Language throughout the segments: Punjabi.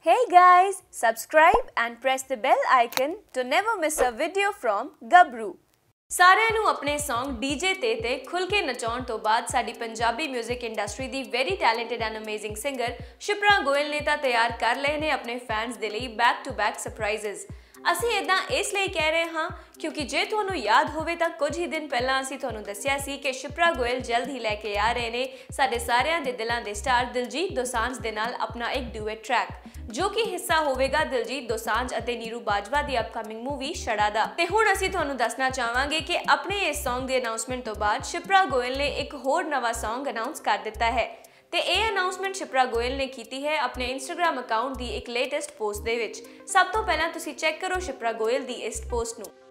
Hey guys, subscribe and press the bell icon to never miss a video from Gabru। ਸਾਰਿਆਂ ਨੂੰ ਆਪਣੇ Song DJ ਤੇ ਖੁੱਲ ਕੇ ਨਚਾਉਣ ਤੋਂ ਬਾਅਦ ਸਾਡੀ ਪੰਜਾਬੀ 뮤직 ਇੰਡਸਟਰੀ ਦੀ very talented and amazing singer Shipra Goyal ਨੇ ਤਾਂ ਤਿਆਰ ਕਰ ਲਏ ਨੇ ਆਪਣੇ ਫੈਨਸ ਦੇ ਲਈ ਬੈਕ ਟੂ ਬੈਕ ਸਰਪ੍ਰਾਈਜ਼ਸ। ਅਸੀਂ ਇਦਾਂ ਇਸ ਲਈ ਕਹਿ ਰਹੇ ਹਾਂ ਕਿਉਂਕਿ ਜੇ ਤੁਹਾਨੂੰ ਯਾਦ ਹੋਵੇ ਤਾਂ ਕੁਝ ਹੀ ਦਿਨ ਪਹਿਲਾਂ ਅਸੀਂ ਤੁਹਾਨੂੰ ਦੱਸਿਆ ਸੀ ਕਿ ਸ਼ਿਪਰਾ ਗੋਇਲ ਜਲਦ ਹੀ ਲੈ ਕੇ ਆ ਰਹੇ ਨੇ ਸਾਡੇ ਸਾਰਿਆਂ ਦੇ ਦਿਲਾਂ ਦੇ ਸਟਾਰ ਦਿਲਜੀਤ ਦੋਸਾਂਝ ਦੇ ਨਾਲ ਆਪਣਾ ਇੱਕ ਡੂਇਟ ਟਰੈਕ ਜੋ ਕਿ ਹਿੱਸਾ ਹੋਵੇਗਾ ਦਿਲਜੀਤ ਦੋਸਾਂਝ ਅਤੇ ਨੀਰੂ ਬਾਜਵਾ ਦੀ ਅਪਕਮਿੰਗ ਮੂਵੀ ਛੜਾ ਦਾ। ਤੇ ਹੁਣ ਅਸੀਂ ਤੁਹਾਨੂੰ ਦੱਸਣਾ ਚਾਹਾਂਗੇ ਕਿ ਆਪਣੇ ਇਸ Song ਦੇ ਅਨਾਉਂਸਮੈਂਟ ਤੋਂ ਬਾਅਦ ਸ਼ਿਪਰਾ ਗੋਇਲ ਨੇ ਇੱਕ ਹੋਰ ਨਵਾਂ Song ਅਨਾਉਂਸ ਕਰ ਦਿੱਤਾ ਹੈ ਤੇ ਇਹ ਅਨਾਉਂਸਮੈਂਟ ਸ਼ਿਪਰਾ ਗੋਇਲ ਨੇ ਕੀਤੀ ਹੈ ਆਪਣੇ ਇੰਸਟਾਗ੍ਰਾਮ ਅਕਾਊਂਟ ਦੀ ਇੱਕ ਲੇਟੈਸਟ ਪੋਸਟ ਦੇ ਵਿੱਚ। ਸਭ ਤੋਂ ਪਹਿਲਾਂ ਤੁਸੀਂ ਚੈੱਕ ਕਰੋ ਸ਼ਿਪਰਾ ਗੋਇਲ ਦੀ ਇਸ ਪੋਸਟ ਨੂੰ।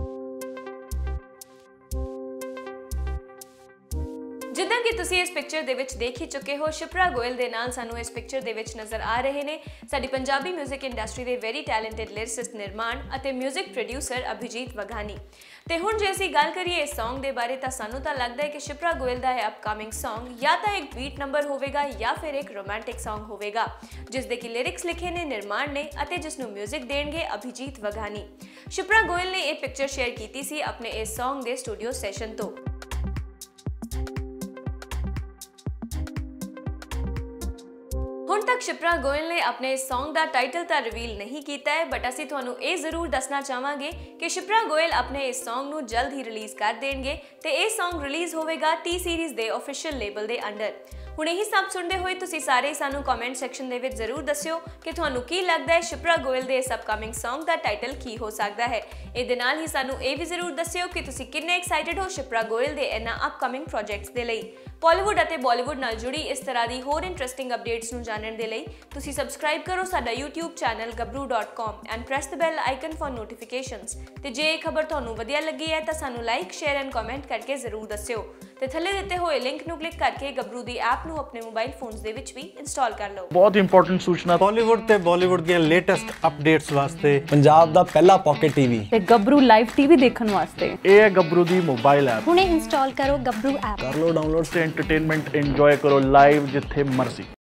ਜਿੱਦਾਂ ਕਿ ਤੁਸੀਂ ਇਸ ਪਿਕਚਰ ਦੇ ਵਿੱਚ ਦੇਖ ਹੀ ਚੁੱਕੇ ਹੋ ਸ਼ਿਪਰਾ ਗੋਇਲ ਦੇ ਨਾਲ ਸਾਨੂੰ ਇਸ ਪਿਕਚਰ ਦੇ ਵਿੱਚ ਨਜ਼ਰ ਆ ਰਹੇ ਨੇ ਸਾਡੀ ਪੰਜਾਬੀ 뮤직 ਇੰਡਸਟਰੀ ਦੇ ਵੈਰੀ ਟੈਲੈਂਟਡ ਲਿਰਿਸਿਸਟ ਨਿਰਮਾਣ ਅਤੇ 뮤직 ਪ੍ਰੋਡਿਊਸਰ ਅਭਿਜੀਤ ਵਘਾਨੀ। ਤੇ ਹੁਣ ਜੇ ਅਸੀਂ ਗੱਲ ਕਰੀਏ ਇਸ Song ਦੇ ਬਾਰੇ ਤਾਂ ਸਾਨੂੰ ਤਾਂ ਲੱਗਦਾ ਹੈ ਕਿ ਸ਼ਿਪਰਾ ਗੋਇਲ ਦਾ ਇਹ ਅਪਕਮਿੰਗ Song ਜਾਂ ਤਾਂ ਇੱਕ ਬੀਟ ਨੰਬਰ ਹੋਵੇਗਾ ਜਾਂ ਫਿਰ ਇੱਕ ਰੋਮਾਂਟਿਕ Song ਹੋਵੇਗਾ ਜਿਸ ਦੇ ਕਿ ਲਿਰਿਕਸ ਲਿਖੇ ਨੇ ਨਿਰਮਾਣ ਨੇ ਅਤੇ ਜਿਸ ਨੂੰ 뮤직 ਦੇਣਗੇ ਅਭਿਜੀਤ ਵਘਾਨੀ। ਸ਼ਿਪਰਾ ਗੋਇਲ ਨੇ ਇਹ ਪਿਕਚਰ ਸ਼ੇਅਰ ਕੀਤੀ ਸੀ ਆਪਣੇ ਇਸ Song ਦੇ ਸਟੂਡੀਓ ਸੈਸ਼ਨ ਤੋਂ। ਹੁਣ ਤੱਕ ਸ਼ਿਪਰਾ ਗੋਇਲ ਨੇ ਆਪਣੇ ਇਸ Song ਦਾ ਟਾਈਟਲ ਤਾਂ ਰਿਵੀਲ ਨਹੀਂ ਕੀਤਾ ਹੈ ਬਟ ਅਸੀਂ ਤੁਹਾਨੂੰ ਇਹ ਜ਼ਰੂਰ ਦੱਸਣਾ ਚਾਹਾਂਗੇ ਕਿ ਸ਼ਿਪਰਾ ਗੋਇਲ ਆਪਣੇ ਇਸ Song ਨੂੰ ਜਲਦ ਹੀ ਰਿਲੀਜ਼ ਕਰ ਦੇਣਗੇ ਤੇ ਇਹ Song ਰਿਲੀਜ਼ ਹੋਵੇਗਾ ਟੀ ਸੀਰੀਜ਼ ਦੇ ਆਫੀਸ਼ੀਅਲ ਲੇਬਲ ਦੇ ਅੰਡਰ। ਹੁਣ ਇਹ ਸਭ ਸੁਣਦੇ ਹੋਏ ਤੁਸੀਂ ਸਾਰੇ ਸਾਨੂੰ ਕਮੈਂਟ ਸੈਕਸ਼ਨ ਦੇ ਵਿੱਚ ਜ਼ਰੂਰ ਦੱਸਿਓ ਕਿ ਤੁਹਾਨੂੰ ਕੀ ਲੱਗਦਾ ਹੈ ਸ਼ਿਪਰਾ ਗੋਇਲ ਦੇ ਇਸ ਅਪਕਮਿੰਗ Song ਦਾ ਟਾਈਟਲ ਕੀ ਹੋ ਸਕਦਾ ਹੈ। ਇਹਦੇ ਨਾਲ ਹੀ ਸਾਨੂੰ ਇਹ ਵੀ ਜ਼ਰੂਰ ਦੱਸਿਓ ਕਿ ਤੁਸੀਂ ਕਿੰਨੇ ਐਕਸਾਈਟਿਡ ਹੋ ਸ਼ਿਪਰਾ ਗੋਇਲ ਦੇ ਇਹਨਾਂ ਅਪਕਮਿੰਗ ਪ੍ਰੋਜੈਕਟਸ ਦੇ ਲਈ। ਬਾਲੀਵੁੱਡ ਅਤੇ ਬਾਲੀਵੁੱਡ ਨਾਲ ਜੁੜੀ ਇਸ ਤਰ੍ਹਾਂ ਦੀ ਹੋਰ ਇੰਟਰਸਟਿੰਗ ਅਪਡੇਟਸ ਨੂੰ ਜਾਣਨ ਦੇ ਲਈ ਤੁਸੀਂ ਸਬਸਕ੍ਰਾਈਬ ਕਰੋ ਸਾਡਾ YouTube channel gabru.com and press the bell icon for notifications. ਤੇ ਜੇ ਇਹ ਖਬਰ ਤੁਹਾਨੂੰ ਵਧੀਆ ਲੱਗੀ ਹੈ ਤਾਂ ਸਾਨੂੰ ਲਾਈਕ ਸ਼ੇਅਰ ਐਂਡ ਕਮੈਂਟ ਕਰਕੇ ਜ਼ਰੂਰ ਦੱਸਿਓ ਤੇ ਥੱਲੇ ਦਿੱਤੇ ਹੋਏ ਲਿੰਕ ਨੂੰ ਕਲਿੱਕ ਕਰਕੇ ਗਬਰੂ ਦੀ ਐਪ ਨੂੰ ਆਪਣੇ ਮੋਬਾਈਲ ਫੋਨਸ ਦੇ ਵਿੱਚ ਵੀ ਇੰਸਟਾਲ ਕਰ ਲਓ। ਬਹੁਤ ਇੰਪੋਰਟੈਂਟ ਸੂਚਨਾ ਬਾਲੀਵੁੱਡ ਤੇ ਬਾਲੀਵੁੱਡ ਦੀਆਂ ਲੇਟੈਸਟ ਅਪਡੇਟਸ ਵਾਸਤੇ ਪੰਜਾਬ ਦਾ ਪਹਿਲਾ ਪਾਕਟ ਟੀਵੀ ਤੇ ਗਬਰੂ ਲਾਈਵ ਟੀਵੀ ਦੇਖਣ ਵਾਸਤੇ ਇਹ ਹੈ ਗਬਰੂ ਦੀ ਮੋਬਾਈਲ ਐਪ। ਹੁਣੇ ਇੰਸਟਾਲ ਕਰੋ ਗਬਰੂ ਐਪ। ਕਰ ਲਓ ਡਾਊਨਲੋਡ ਤੇ ਐਂਟਰਟੇਨਮੈਂਟ ਇੰਜੋਏ ਕਰੋ ਲਾਈਵ ਜਿੱਥੇ ਮਰਜ਼ੀ।